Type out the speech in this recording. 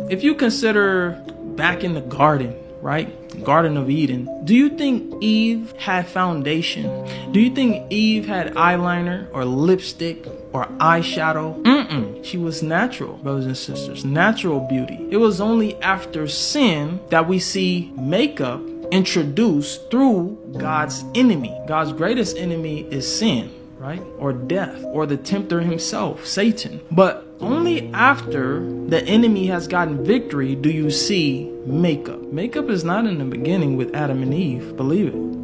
if you consider back in the garden, right? Garden of Eden. Do you think Eve had foundation? Do you think Eve had eyeliner or lipstick or eyeshadow? She was natural, brothers and sisters. Natural beauty. It was only after sin that we see makeup introduced through God's enemy. God's greatest enemy is sin, right? Or death, or the tempter himself, Satan. But only after the enemy has gotten victory do you see makeup. Makeup is not in the beginning with Adam and Eve, believe it.